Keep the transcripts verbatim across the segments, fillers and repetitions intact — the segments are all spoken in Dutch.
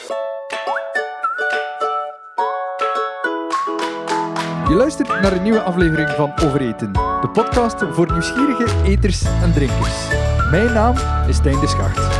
Je luistert naar een nieuwe aflevering van Overeten, de podcast voor nieuwsgierige eters en drinkers. Mijn naam is Stijn de Schacht.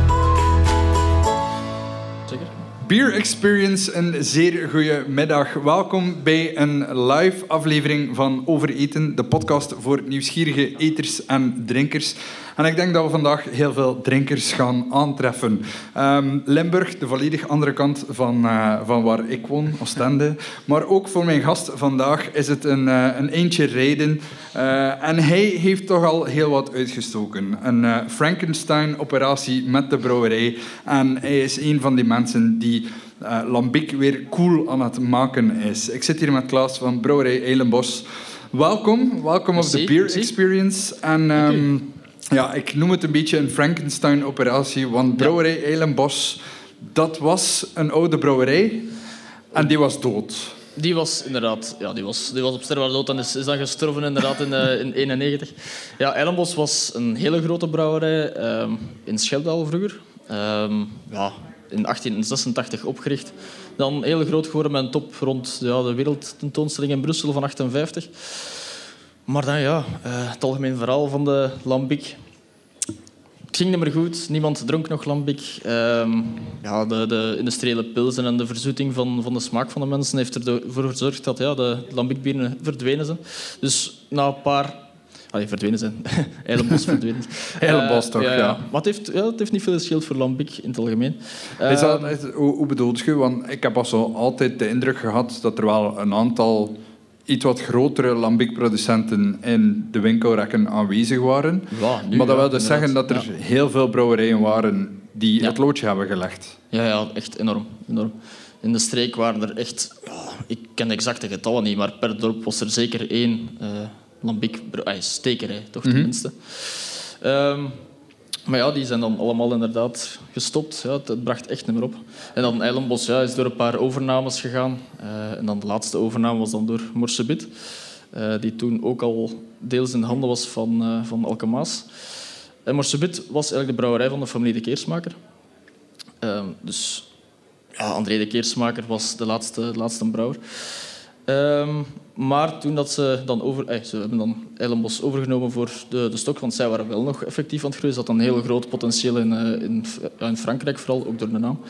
Zeker. Beer Experience, een zeer goede middag. Welkom bij een live aflevering van Overeten, de podcast voor nieuwsgierige eters en drinkers. En ik denk dat we vandaag heel veel drinkers gaan aantreffen. Um, Limburg, de volledig andere kant van, uh, van waar ik woon, Oostende. Maar ook voor mijn gast vandaag is het een, uh, een eentje rijden. Uh, en hij heeft toch al heel wat uitgestoken. Een uh, Frankenstein-operatie met de brouwerij. En hij is een van die mensen die uh, lambic weer cool aan het maken is. Ik zit hier met Klaas van brouwerij Eilenbos. Welkom, welkom op de Beer Experience. En... Um, Ja, ik noem het een beetje een Frankenstein-operatie, want brouwerij Eilenbos, dat was een oude brouwerij en die was dood. Die was inderdaad, ja, die was, die was op sterven dood en is, is dan gestorven inderdaad in uh, in eenennegentig. Ja, Eilenbos was een hele grote brouwerij um, in Scheldal vroeger. Um, ja, in achttien zesentachtig opgericht. Dan heel groot geworden met een top rond ja, de wereldtentoonstelling in Brussel van achtenvijftig. Maar dan ja, uh, het algemeen verhaal van de lambic. Het ging niet meer goed, niemand dronk nog lambic. Um, ja, de, de industriële pilsen en de verzoeting van, van de smaak van de mensen heeft ervoor gezorgd dat ja, de lambicbieren verdwenen zijn. Dus na een paar... Allee, verdwenen zijn. Eilenbos verdwenen zijn. Eilenbos toch, uh, ja, ja. ja. Maar het heeft, ja, het heeft niet veel geschild voor lambic in het algemeen. Uh, is dat, is, hoe, hoe bedoel je? Want ik heb also altijd de indruk gehad dat er wel een aantal... iets wat grotere lambic-producenten in de winkelrekken aanwezig waren. Ja, nu, maar dat wil ja, dus zeggen dat er ja. heel veel brouwerijen waren die ja. het loodje hebben gelegd. Ja, ja, echt enorm, enorm. In de streek waren er echt... Ja, ik ken de exacte getallen niet, maar per dorp was er zeker één uh, lambic-stekerij, toch mm-hmm. tenminste. Um, Maar ja, die zijn dan allemaal inderdaad gestopt. Ja, het, het bracht echt niet meer op. En dan Eilenbos ja, is door een paar overnames gegaan. Uh, en dan de laatste overname was dan door Morsebit. Uh, die toen ook al deels in de handen was van, uh, van Alkemaas. En Morsebit was eigenlijk de brouwerij van de familie De Keersmaker. Uh, dus ja, André De Keersmaker was de laatste, de laatste brouwer. Um, maar toen dat ze dan over... Eh, ze hebben dan Eilenbos overgenomen voor de, de stok, want zij waren wel nog effectief aan het groeien. Ze hadden een heel groot potentieel in, uh, in, uh, in Frankrijk, vooral, ook door de naam.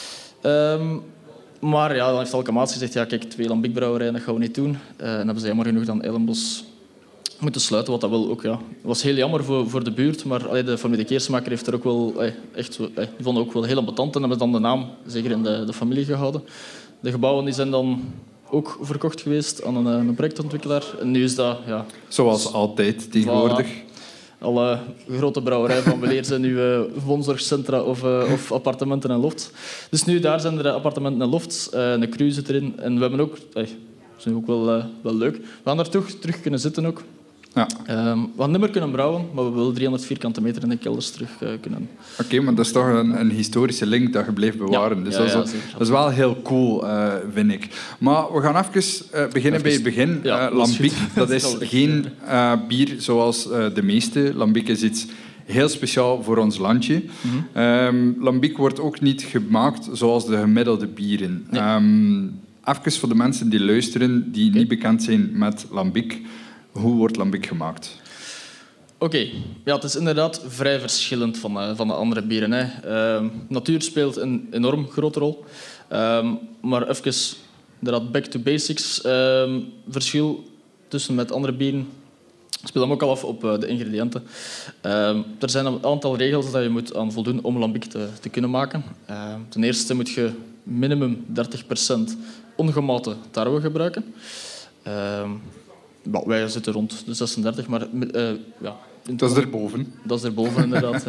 Um, maar ja, dan heeft Alkemaas gezegd, ja, kijk, twee lambicbrouwerijen, dat gaan we niet doen. Uh, en hebben ze jammer genoeg dan Eilenbos moeten sluiten, wat dat wel ook... Ja, was heel jammer voor, voor de buurt, maar allee, de familie De Keersmaker heeft er ook wel... Allee, echt, allee, die vonden ook wel heel ambetant en hebben dan de naam zeker in de, de familie gehouden. De gebouwen die zijn dan... ook verkocht geweest aan een, een projectontwikkelaar. En nu is dat... Ja, zoals altijd, tegenwoordig. Voilà. Alle grote brouwerijen van weleer zijn nu uh, woonzorgcentra of, uh, of appartementen en lofts. Dus nu, daar zijn er appartementen en lofts. Uh, een cru zit erin. En we hebben ook... Uh, dat is ook wel, uh, wel leuk. We gaan daar toch terug kunnen zitten ook. Ja. Um, we gaan niet meer kunnen brouwen, maar we willen driehonderd vierkante meter in de kelders terug uh, kunnen. Oké, okay, maar dat is toch een, een historische link dat je blijft bewaren. Ja, dus ja, dat, is, ja, zeker, dat is wel heel cool, uh, vind ik. Maar we gaan even uh, beginnen even, bij het begin. Ja, uh, lambic, dat is, dat is geen uh, bier zoals uh, de meeste. Lambic is iets heel speciaal voor ons landje. Mm-hmm. Um, lambic wordt ook niet gemaakt zoals de gemiddelde bieren. Nee. Um, even voor de mensen die luisteren, die okay. niet bekend zijn met lambic. Hoe wordt lambic gemaakt? Oké, okay. ja, het is inderdaad vrij verschillend van, uh, van de andere bieren. Hè. Uh, natuur speelt een enorm grote rol. Uh, maar even inderdaad back to basics. Uh, verschil tussen met andere bieren speelt hem ook al af op uh, de ingrediënten. Uh, er zijn een aantal regels dat je moet aan voldoen om lambic te, te kunnen maken. Uh, ten eerste moet je minimum dertig procent ongemouten tarwe gebruiken. Uh, Well, wij zitten rond de zesendertig, maar... Uh, ja, dat is erboven. Dat is erboven, inderdaad.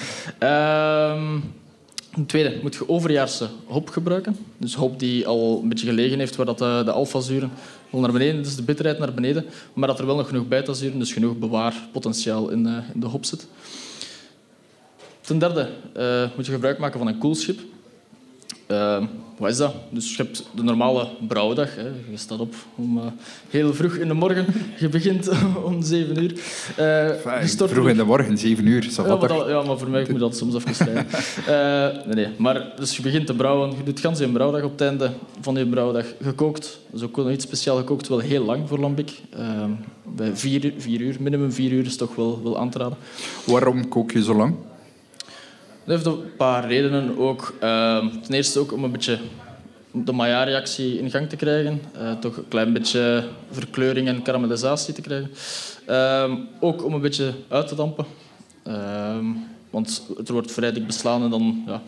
Ja. Um, ten tweede, moet je overjaarse hop gebruiken. Dus hop die al een beetje gelegen heeft, waar dat de, de alfazuren wel naar beneden, dus de bitterheid naar beneden, maar dat er wel nog genoeg beta-zuren, dus genoeg bewaarpotentiaal in, uh, in de hop zit. Ten derde uh, moet je gebruik maken van een koelschip. Uh, wat is dat? Dus je hebt de normale brouwdag. Hè. Je staat op om uh, heel vroeg in de morgen. Je begint om zeven uur. Uh, Enfin, vroeg in de morgen, zeven uur. Ja maar, dat, ja, maar voor mij moet dat soms even stijgen. uh, nee, nee. Maar dus je begint te brouwen. Je doet gans een brouwdag op het einde van je brouwdag gekookt. Dat is ook nog iets speciaal gekookt. Wel heel lang voor lambic. Uh, bij vier, vier uur, minimum vier uur is toch wel, wel aan te raden. Waarom kook je zo lang? Dat heeft een paar redenen ook. Uh, ten eerste ook om een beetje de Maillard-reactie in gang te krijgen. Uh, toch een klein beetje verkleuring en karamellisatie te krijgen. Uh, ook om een beetje uit te dampen. Uh, want het wordt vrij dik beslaan en dan... Ja,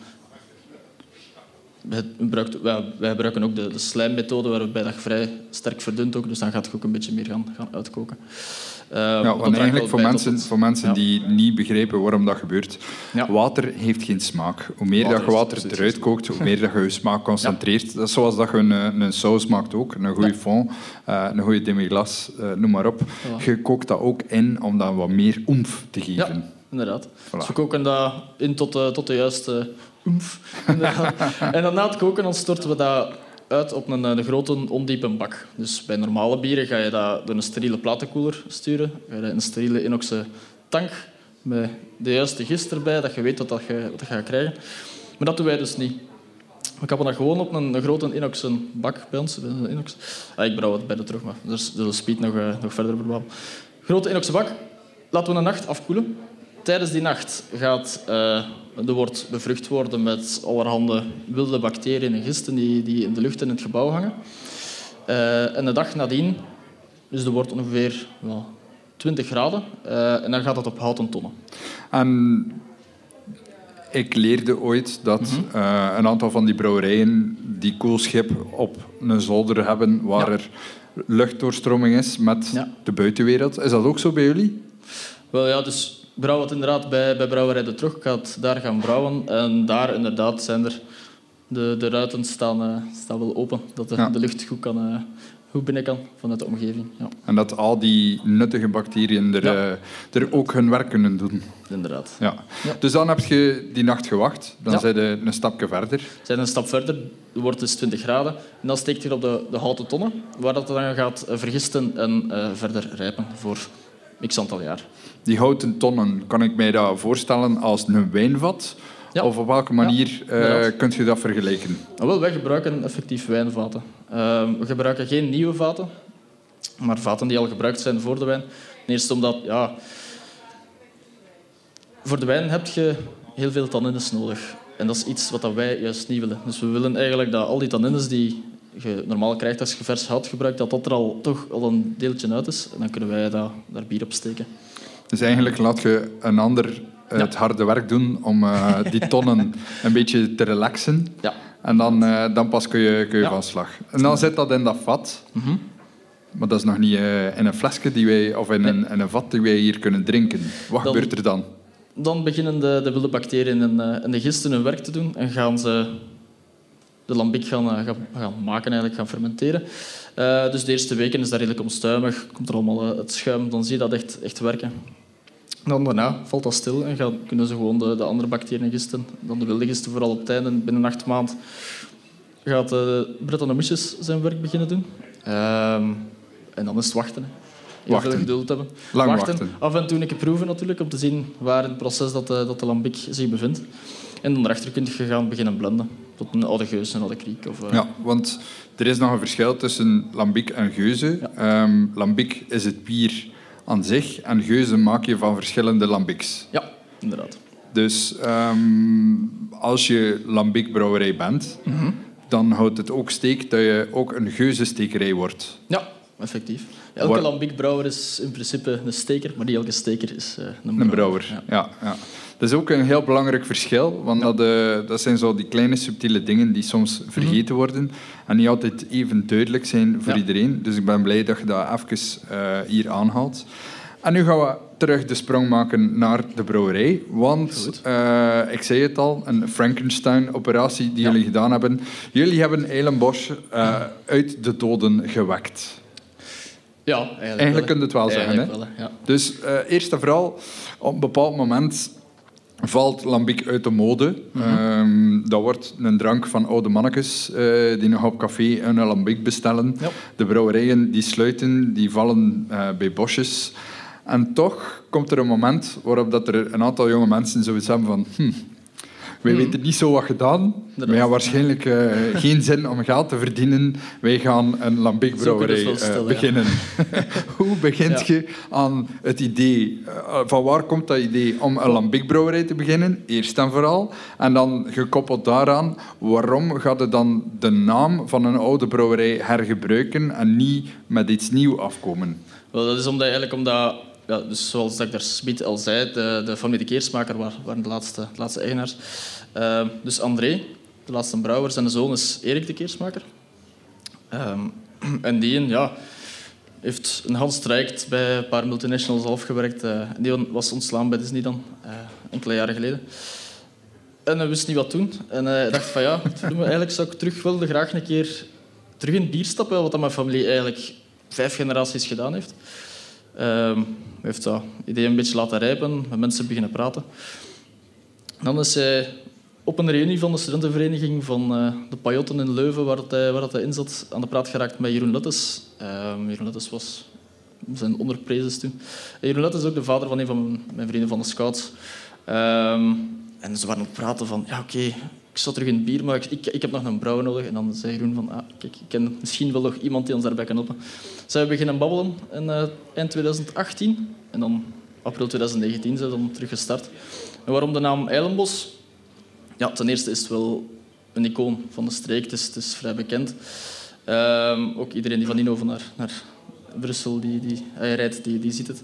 wij, gebruikt, wij, wij gebruiken ook de, de slijmmethode waarbij dat je vrij sterk verdunt ook. Dus dan gaat het ook een beetje meer gaan, gaan uitkoken. Uh, ja, want eigenlijk voor mensen, het... voor mensen ja. die niet begrijpen waarom dat gebeurt, ja. water heeft geen smaak. Hoe meer water dat je water eruit kookt, hoe meer dat je je smaak concentreert. Ja. Dat is zoals dat je een, een saus maakt ook, een goede ja. fond, uh, een goede demi-glace, uh, noem maar op. Ja. Je kookt dat ook in om dat wat meer oemf te geven. Ja, inderdaad. Voilà. Dus we koken dat in tot, uh, tot de juiste oemf. En dan na het koken dan storten we dat uit op een, een grote ondiepe bak. Dus bij normale bieren ga je dat door een steriele platenkoeler sturen. Ga je dat in een steriele inoxen tank met de juiste gist erbij, dat je weet wat, dat je, wat je gaat krijgen. Maar dat doen wij dus niet. We kappen dat gewoon op een, een grote inoxen bak bij ons. Inox. Ah, ik brouw het bij de terug, maar daar zullen Speed nog, uh, nog verder verbouwen. Grote inoxen bak. Laten we een nacht afkoelen. Tijdens die nacht gaat uh, de wort bevrucht worden met allerhande wilde bacteriën en gisten die, die in de lucht in het gebouw hangen. Uh, en de dag nadien is de wort ongeveer well, twintig graden uh, en dan gaat dat op houten tonnen. En ik leerde ooit dat mm-hmm. uh, een aantal van die brouwerijen die koelschip op een zolder hebben waar ja. er luchtdoorstroming is met ja. de buitenwereld. Is dat ook zo bij jullie? Wel ja, dus... Ik brouw het inderdaad bij, bij Brouwerij De Trog. Ik ga het daar gaan brouwen. En daar inderdaad zijn er... De, de ruiten staan, uh, staan wel open. Dat de, ja. de lucht goed, kan, uh, goed binnen kan vanuit de omgeving. Ja. En dat al die nuttige bacteriën er, ja. uh, er ook hun werk kunnen doen. Inderdaad. Ja. Ja. Dus dan heb je die nacht gewacht. Dan ja. zijn je een stapje verder. We zijn een stap verder. De wort is twintig graden. En dan steekt je op de, de houten tonnen. Waar dat dan gaat vergisten en uh, verder rijpen voor x aantal jaar. Die houten tonnen, kan ik mij dat voorstellen als een wijnvat? Ja. Of op welke manier ja, uh, kun je dat vergelijken? Nou, wel, wij gebruiken effectief wijnvaten. Uh, we gebruiken geen nieuwe vaten, maar vaten die al gebruikt zijn voor de wijn. Eerst omdat, ja... Voor de wijn heb je heel veel tannines nodig. En dat is iets wat wij juist niet willen. Dus we willen eigenlijk dat al die tannines die je normaal krijgt als je vers hout gebruikt, dat dat er al, toch al een deeltje uit is. En dan kunnen wij dat, daar bier op steken. Dus eigenlijk laat je een ander het ja. harde werk doen om uh, die tonnen een beetje te relaxen. Ja. En dan, uh, dan pas kun je, kun je ja. van slag. En dan zit dat in dat vat. Mm-hmm. Maar dat is nog niet uh, in een flesje die wij, of in, nee. een, in een vat die wij hier kunnen drinken. Wat dan, gebeurt er dan? Dan beginnen de, de wilde bacteriën en, uh, en de gisten hun werk te doen en gaan ze de lambic gaan, uh, gaan, gaan maken, eigenlijk gaan fermenteren. Uh, dus de eerste weken is dat redelijk onstuimig, komt er allemaal uh, het schuim, dan zie je dat echt, echt werken. Dan daarna valt dat stil en gaan, kunnen ze gewoon de, de andere bacteriën en gisten, dan de wilde gisten vooral op het einde, binnen acht maanden gaat uh, Brettanomyces zijn werk beginnen doen. Uh, en dan is het wachten. Hè. Heel wachten. veel geduld hebben. Lang wachten. wachten. Af en toe een keer proeven natuurlijk, om te zien waar in het proces dat de, dat de lambic zich bevindt. En dan daarachter kun je gaan beginnen blenden. Tot een oude geus, een oude kriek. Of, uh... Ja, want er is nog een verschil tussen lambic en geuze. Ja. Um, lambic is het bier aan zich en geuze maak je van verschillende lambics. Ja, inderdaad. Dus um, als je lambic-brouwerij bent, mm-hmm. dan houdt het ook steek dat je ook een geuzenstekerij wordt. Ja, effectief. Elke Waar... lambic-brouwer is in principe een steker, maar niet elke steker is uh, een brouwer. Een brouwer, ja. ja, ja. Dat is ook een heel belangrijk verschil, want ja. dat, uh, dat zijn zo die kleine subtiele dingen die soms vergeten worden en niet altijd even duidelijk zijn voor ja. iedereen. Dus ik ben blij dat je dat even uh, hier aanhaalt. En nu gaan we terug de sprong maken naar de brouwerij, want uh, ik zei het al, een Frankenstein-operatie die ja. jullie gedaan hebben. Jullie hebben Eilenbosch uh, uit de doden gewekt. Ja, eigenlijk, eigenlijk kun je het wel zeggen. Hè? Wel, ja. Dus uh, eerst en vooral, op een bepaald moment valt lambic uit de mode. Mm-hmm. Um, dat wordt een drank van oude mannetjes uh, die nog op café een lambic bestellen. Yep. De brouwerijen die sluiten, die vallen uh, bij bosjes. En toch komt er een moment waarop dat er een aantal jonge mensen zoiets hebben van... Hm, wij hmm. weten niet zo wat gedaan. We hebben waarschijnlijk uh, geen zin om geld te verdienen. Wij gaan een lambic-brouwerij uh, beginnen. Ja. Hoe begint ja. je aan het idee? Uh, van waar komt dat idee om een lambic-brouwerij te beginnen? Eerst en vooral. En dan gekoppeld daaraan, waarom gaat je dan de naam van een oude brouwerij hergebruiken en niet met iets nieuws afkomen? Wel, dat is omdat, eigenlijk omdat... Ja, dus zoals dat ik daar Smit al zei, de, de familie de Keersmaker waren de laatste, de laatste eigenaars. Uh, dus André, de laatste brouwer, zijn zoon is Erik de Keersmaker. Um, en die ja, heeft een Hans traject bij een paar multinationals afgewerkt. Uh, die was ontslaan bij Disney dan, uh, enkele jaren geleden. En hij wist niet wat doen. En hij dacht van ja, eigenlijk zou ik terug wilde graag een keer terug in bier stappen, wat dat mijn familie eigenlijk vijf generaties gedaan heeft. Hij um, heeft dat idee een beetje laten rijpen, met mensen beginnen praten. Dan is hij op een reunie van de studentenvereniging van uh, de Pajotten in Leuven, waar, het hij, waar het hij in zat, aan de praat geraakt met Jeroen Luttes. Um, Jeroen Luttes was zijn onderprezes toen. En Jeroen Luttes is ook de vader van een van mijn, mijn vrienden van de Scouts. Um, en ze waren aan het praten van, ja oké, okay, ik sta terug in het bier, maar ik, ik, ik heb nog een brouwer nodig. En dan zei Jeroen van, ah, kijk, ik ken misschien wel nog iemand die ons daarbij kan helpen. Ze hebben beginnen babbelen in uh, eind twintig achttien. En dan april twintig negentien zijn we dan terug gestart. En waarom de naam Eilenbos? Ja, ten eerste is het wel een icoon van de streek. Het is, het is vrij bekend. Um, ook iedereen die van Ninove naar, naar Brussel die, die, hij rijdt, die, die ziet het.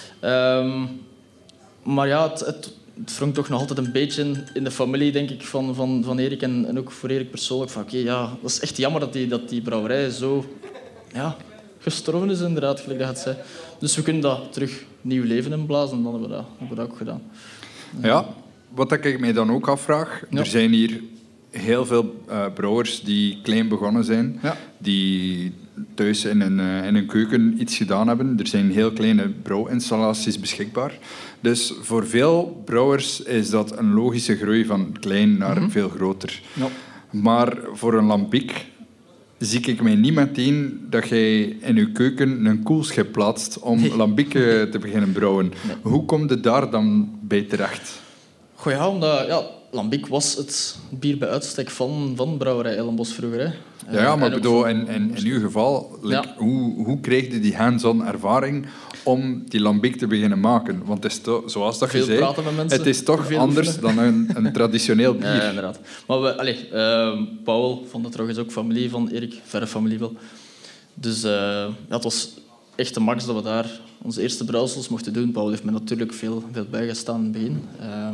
Um, maar ja, het, het Het wrongt toch nog altijd een beetje in de familie, denk ik, van, van, van Erik en, en ook voor Erik persoonlijk. Van, oké, okay, ja, dat is echt jammer dat die, dat die brouwerij zo ja, gestorven is, inderdaad, gelijk dat het zei. Dus we kunnen dat terug nieuw leven inblazen en dan hebben we dat, hebben we dat ook gedaan. Ja, wat ik mij dan ook afvraag, ja. er zijn hier heel veel uh, brouwers die klein begonnen zijn, ja. die thuis in een, uh, in een keuken iets gedaan hebben. Er zijn heel kleine brouwinstallaties beschikbaar. Dus voor veel brouwers is dat een logische groei van klein naar mm-hmm. veel groter. Ja. Maar voor een lambic zie ik mij niet meteen dat jij in je keuken een koelschip plaatst om nee. lambieken te beginnen brouwen. Nee. Hoe kom je daar dan bij terecht? Goh, ja, omdat... Ja, lambic was het bier bij uitstek van, van brouwerij Eilenbos vroeger. Hè. Ja, ja, maar bedoel, in, in, in uw geval, like, ja. hoe, hoe krijg je die hands-on ervaring om die lambic te beginnen maken? Want het is to, zoals dat je zei, het is toch anders oefenen. dan een, een traditioneel bier. Ja, inderdaad. Maar we, allez, uh, Paul van der Trog is ook familie van Erik, verre familie wel. Dus uh, ja, het was echt de max dat we daar onze eerste brouwsels mochten doen. Paul heeft me natuurlijk veel, veel bijgestaan in het begin. Uh,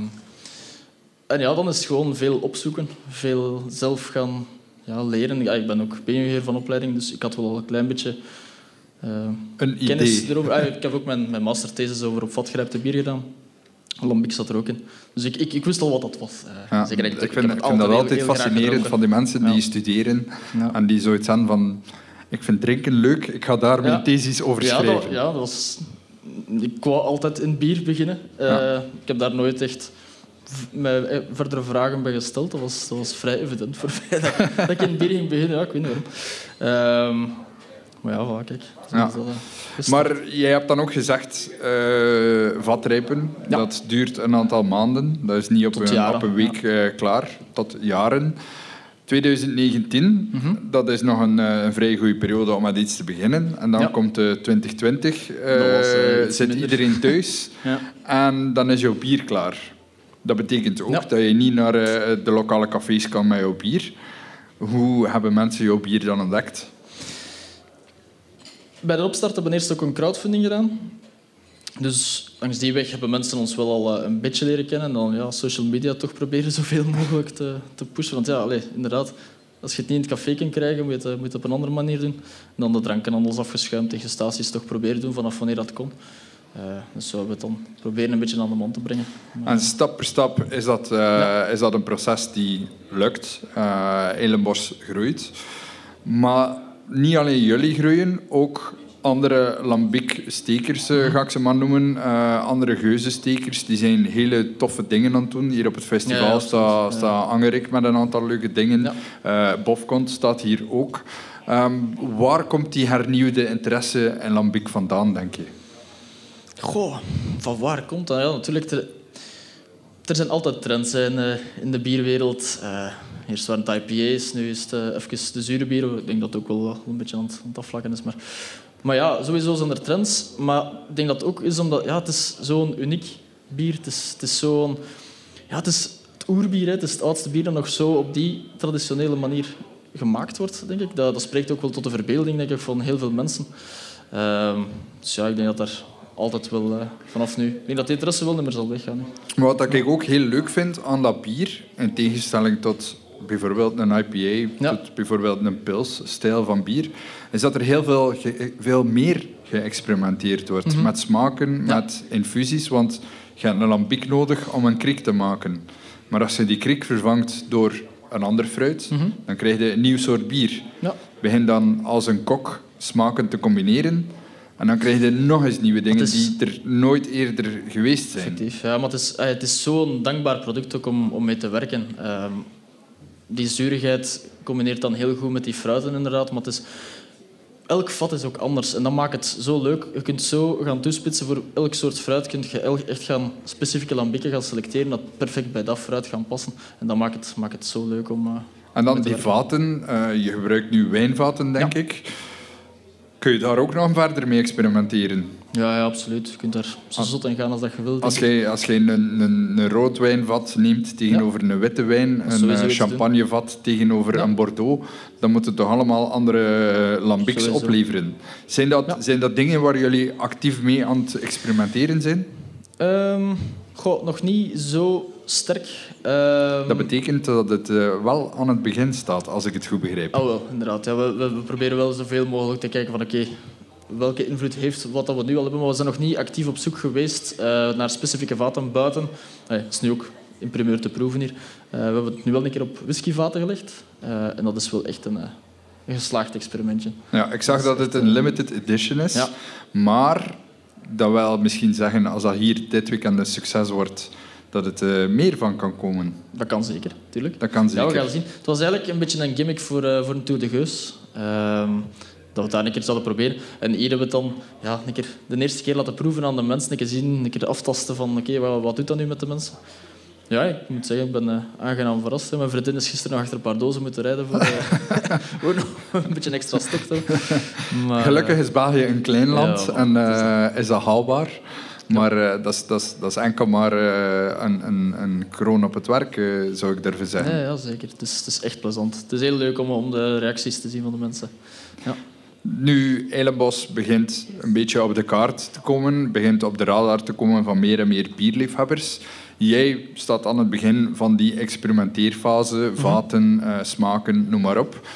En ja, dan is het gewoon veel opzoeken, veel zelf gaan ja, leren. Ja, ik ben ook beenbeheer van opleiding, dus ik had wel al een klein beetje uh, een kennis idee. erover. Ah, ik heb ook mijn, mijn masterthesis over op vatgerijpte bier gedaan. Lambic zat er ook in. Dus ik, ik, ik wist al wat dat was. Uh, ja, zeker, ik, ik, ik vind, ik vind dat altijd heel fascinerend van die mensen die ja. studeren ja. en die zoiets hebben van... Ik vind drinken leuk, ik ga daar ja. mijn thesis over ja, schrijven. Dat, ja, dat was... Ik wou altijd in bier beginnen. Uh, ja. Ik heb daar nooit echt... mij verdere vragen bij gesteld. Dat was, dat was vrij evident voor mij dat, dat ik in het bier ging beginnen. Ja, ik weet niet waarom. Um, maar ja, voilà, kijk. Ja. Dat, uh, maar jij hebt dan ook gezegd, uh, vatrijpen, ja. dat duurt een aantal maanden. Dat is niet op, een, op een week ja. uh, klaar, tot jaren. twintig negentien, mm-hmm. dat is nog een, een vrij goede periode om met iets te beginnen. En dan ja. komt uh, twintig twintig, uh, was, uh, zit minder. iedereen thuis ja. en dan is jouw bier klaar. Dat betekent ook ja. dat je niet naar uh, de lokale cafés kan met jouw bier. Hoe hebben mensen jouw bier dan ontdekt? Bij de opstart hebben we eerst ook een crowdfunding gedaan. Dus langs die weg hebben mensen ons wel al een beetje leren kennen. En dan ja, social media toch proberen zoveel mogelijk te, te pushen. Want ja, allez, inderdaad, als je het niet in het café kunt krijgen, moet je het, moet je het op een andere manier doen. En dan de drankenhandels afgeschuimd tegen staties toch proberen doen vanaf wanneer dat kon. Uh, dus zo hebben we het dan proberen een beetje aan de man te brengen. Maar... En stap per stap is dat, uh, ja. is dat een proces die lukt. Uh, Eilenbos groeit. Maar niet alleen jullie groeien, ook andere lambic-stekers, uh, ga ik ze maar noemen. Uh, andere geuzenstekers, die zijn hele toffe dingen aan het doen. Hier op het festival ja, ja, staat sta ja. Angerik met een aantal leuke dingen. Ja. Uh, Bofkont staat hier ook. Um, waar komt die hernieuwde interesse in lambic vandaan, denk je? Goh, van waar komt dat? Ja, natuurlijk, er, er zijn altijd trends in, uh, in de bierwereld. Uh, eerst waren het I P A's, nu is het uh, even de zure bieren. Ik denk dat het ook wel een beetje aan het, aan het afvlakken is. Maar, maar ja, sowieso zijn er trends. Maar ik denk dat het ook is omdat ja, het is zo'n uniek bier. Het is, het is zo'n... Ja, het is het oerbier, hè. Het is het oudste bier dat nog zo op die traditionele manier gemaakt wordt, denk ik. Dat, dat spreekt ook wel tot de verbeelding, denk ik, van heel veel mensen. Uh, dus ja, ik denk dat daar altijd wel uh, vanaf nu... Ik denk dat die interesse wel niet meer zal weggaan. Hè. Wat ik ook heel leuk vind aan dat bier, in tegenstelling tot bijvoorbeeld een I P A, ja. tot bijvoorbeeld een pils-stijl van bier, is dat er heel veel, ge- veel meer geëxperimenteerd wordt. Mm-hmm. Met smaken, ja. met infusies, want je hebt een lambic nodig om een kriek te maken. Maar als je die kriek vervangt door een ander fruit, mm-hmm. dan krijg je een nieuw soort bier. Ja. Begin dan als een kok smaken te combineren en dan krijg je nog eens nieuwe dingen is... die er nooit eerder geweest zijn. Effectief, ja, maar het is, het is zo'n dankbaar product ook om, om mee te werken. Um, die zuurigheid combineert dan heel goed met die fruiten inderdaad, maar het is... Elk vat is ook anders en dat maakt het zo leuk. Je kunt zo gaan toespitsen voor elk soort fruit. Kun je echt gaan specifieke lambikken gaan selecteren dat perfect bij dat fruit gaan passen. En dat maakt het, maakt het zo leuk om... Uh, en dan die vaten. Uh, je gebruikt nu wijnvaten, denk ja. ik. Kun je daar ook nog verder mee experimenteren? Ja, ja, absoluut. Je kunt daar zo zot in gaan als dat je wilt. Als je, als je een, een, een rood wijnvat neemt tegenover ja. een witte wijn, een champagnevat tegenover ja. een Bordeaux, dan moeten toch allemaal andere lambics sowieso. opleveren. Zijn dat, ja. zijn dat dingen waar jullie actief mee aan het experimenteren zijn? Um, goh, nog niet zo sterk. Um... Dat betekent dat het uh, wel aan het begin staat, als ik het goed begrijp. Oh wel, inderdaad. Ja, we, we, we proberen wel zoveel mogelijk te kijken van oké, okay, welke invloed heeft wat we nu al hebben. Maar we zijn nog niet actief op zoek geweest uh, naar specifieke vaten buiten. Het is nu ook in primeur te proeven hier. Uh, we hebben het nu wel een keer op whiskyvaten gelegd. Uh, en dat is wel echt een, uh, een geslaagd experimentje. Ja, ik zag dat, dat het een limited edition is. Ja. Maar dat wil misschien zeggen, als dat hier dit weekend een succes wordt, dat het uh, meer van kan komen. Dat kan zeker, tuurlijk. Dat kan zeker. Ja, we gaan zien. Het was eigenlijk een beetje een gimmick voor, uh, voor een Tour de Geus. Uh, dat we het daar een keer zouden proberen. En hier hebben we het dan ja, een keer de eerste keer laten proeven aan de mensen. Een keer zien, een keer aftasten van oké, okay, wat, wat doet dat nu met de mensen? Ja, ik moet zeggen, ik ben uh, aangenaam verrast. Mijn vriendin is gisteren nog achter een paar dozen moeten rijden voor, uh, voor nog een beetje extra stok te hebben. Maar, gelukkig is België een klein land ja, en uh, is dat haalbaar. Maar uh, dat, is, dat, is, dat is enkel maar uh, een, een, een kroon op het werk, uh, zou ik durven zeggen. Ja, ja zeker. Het is, het is echt plezant. Het is heel leuk om, om de reacties te zien van de mensen. Ja. Nu, Eilenbos begint een beetje op de kaart te komen, begint op de radar te komen van meer en meer bierliefhebbers. Jij staat aan het begin van die experimenteerfase, vaten, uh, smaken, noem maar op.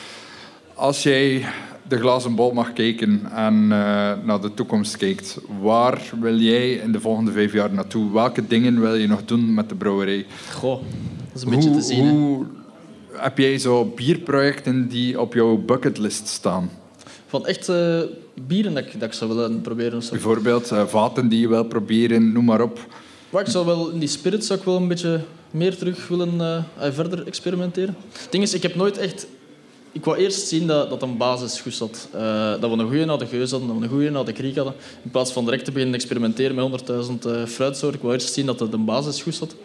Als jij de glazen bol mag kijken en uh, naar de toekomst kijkt, waar wil jij in de volgende vijf jaar naartoe? Welke dingen wil je nog doen met de brouwerij? Goh, dat is een beetje hoe, te zien. Hoe heb jij zo bierprojecten die op jouw bucketlist staan? Van echt uh, bieren dat ik, dat ik zou willen proberen. Of zo. Bijvoorbeeld uh, vaten die je wil proberen, noem maar op. Maar ik zou wel in die spirit zou ik wel een beetje meer terug willen uh, verder experimenteren. Het ding is, ik heb nooit echt... Ik wou eerst zien dat, dat een basis goed zat. Uh, dat we een goede naar de geus hadden, dat we een goede naar de kriek hadden. In plaats van direct te beginnen experimenteren met honderdduizend uh, fruitsoorten. Ik wou eerst zien dat de basis goed zat.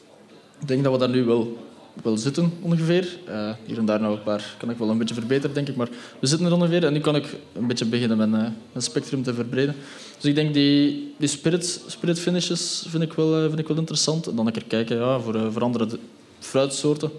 Ik denk dat we daar nu wel, wel zitten, ongeveer. Uh, hier en daar nog een paar kan ik wel een beetje verbeteren, denk ik. Maar we zitten er ongeveer. En nu kan ik een beetje beginnen met uh, mijn spectrum te verbreden. Dus ik denk die, die spirit, spirit finishes vind ik, wel, uh, vind ik wel interessant. En dan een keer kijken ja, voor, uh, voor andere fruitsoorten.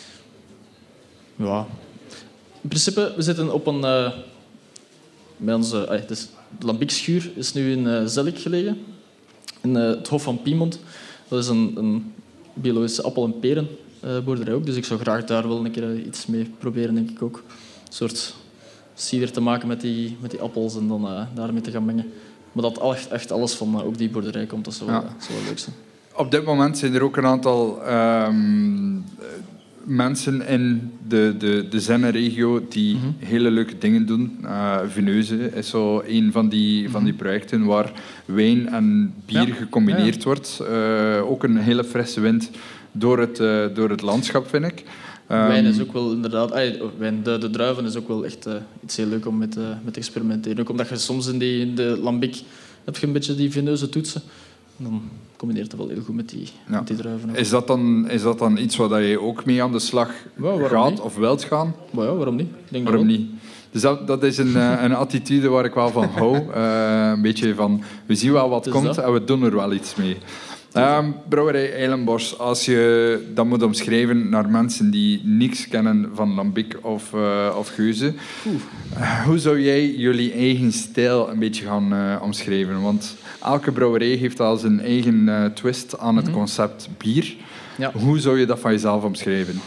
Ja... In principe, we zitten op een... Uh, bij onze, uh, dus de lambicschuur is nu in uh, Zellik gelegen. In uh, het Hof van Piemont. Dat is een, een biologische appel- en perenboerderij uh, ook. Dus ik zou graag daar wel een keer uh, iets mee proberen, denk ik ook. Een soort cider te maken met die, met die appels en dan uh, daarmee te gaan mengen. Maar dat echt, echt alles van uh, ook die boerderij komt, dat zou, ja. uh, zou wel leuk zijn. Op dit moment zijn er ook een aantal... Um, mensen in de, de, de Zenne-regio die mm-hmm. hele leuke dingen doen. Uh, Veneuze is zo een van die, mm-hmm. van die projecten waar wijn en bier ja. gecombineerd ja. wordt. Uh, ook een hele frisse wind door het, uh, door het landschap, vind ik. Um, wijn is ook wel inderdaad... Ah, wijn, de, de druiven is ook wel echt uh, iets heel leuk om met, uh, met te experimenteren. Ook omdat je soms in, die, in de lambic heb je een beetje die Veneuze toetsen. Dan combineert dat wel heel goed met die, ja. met die druiven. Is dat, dan, is dat dan iets waar je ook mee aan de slag ja, gaat niet? of wilt gaan? Maar ja, waarom niet? Ik denk waarom dat niet? Dus dat, dat is een, een attitude waar ik wel van hou. Uh, een beetje van, we zien wel wat komt dat? En we doen er wel iets mee. Um, Brouwerij Eilenbosch, als je dat moet omschrijven naar mensen die niks kennen van lambic of, uh, of geuze, uh, hoe zou jij jullie eigen stijl een beetje gaan uh, omschrijven? Want elke brouwerij heeft al zijn eigen uh, twist aan het mm-hmm. concept bier. Ja. Hoe zou je dat van jezelf omschrijven?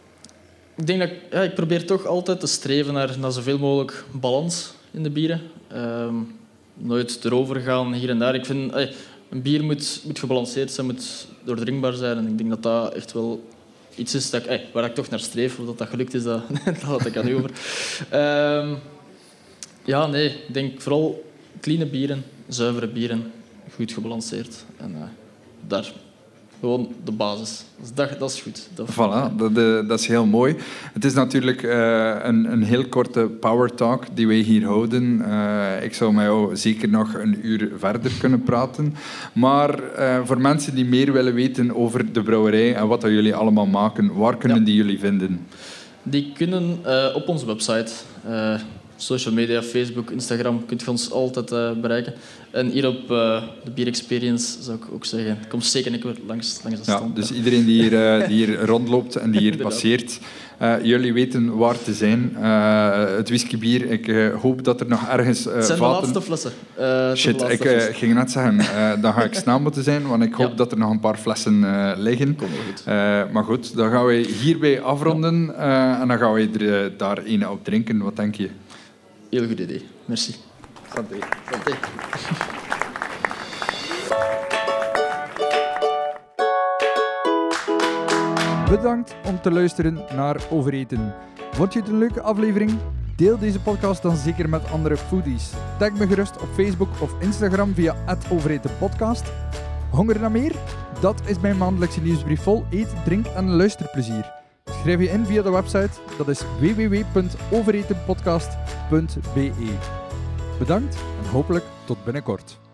Ik denk dat ja, ik probeer toch altijd te streven naar, naar zoveel mogelijk balans in de bieren. Um, nooit erover gaan hier en daar. Ik vind... Hey, een bier moet, moet gebalanceerd zijn, moet doordringbaar zijn. En ik denk dat dat echt wel iets is dat ik, hey, waar ik toch naar streef. Of dat dat gelukt is, dat, dat had ik aan u over. Um, ja, nee. Ik denk vooral clean bieren, zuivere bieren, goed gebalanceerd. En uh, daar... Gewoon de basis. Dus dat, dat is goed. Dat voilà, dat, dat is heel mooi. Het is natuurlijk uh, een, een heel korte power talk die wij hier houden. Uh, ik zou met jou zeker nog een uur verder kunnen praten. Maar uh, voor mensen die meer willen weten over de brouwerij en wat dat jullie allemaal maken, waar kunnen ja. die jullie vinden? Die kunnen uh, op onze website... Uh, social media, Facebook, Instagram, kunt je ons altijd uh, bereiken. En hier op uh, de Beer Experience zou ik ook zeggen, kom zeker een keer langs, langs de stand. Ja, dus iedereen die hier, uh, die hier rondloopt en die hier passeert, uh, jullie weten waar te zijn. Uh, het whiskybier, ik uh, hoop dat er nog ergens uh, Het zijn vaten... de laatste flessen. Uh, Shit, ik uh, ging net zeggen, uh, dan ga ik snel moeten zijn, want ik hoop ja. dat er nog een paar flessen uh, liggen. Kom wel goed. Uh, maar goed, dan gaan we hierbij afronden uh, en dan gaan we er uh, daar een op drinken. Wat denk je? Heel goed idee. Merci. Santé. Santé. Bedankt om te luisteren naar Overeten. Vond je het een leuke aflevering? Deel deze podcast dan zeker met andere foodies. Tag me gerust op Facebook of Instagram via at overetenpodcast. Honger naar meer? Dat is mijn maandelijkse nieuwsbrief vol eet, drink en luisterplezier. Schrijf je in via de website, dat is w w w punt overetenpodcast punt b e. Bedankt en hopelijk tot binnenkort.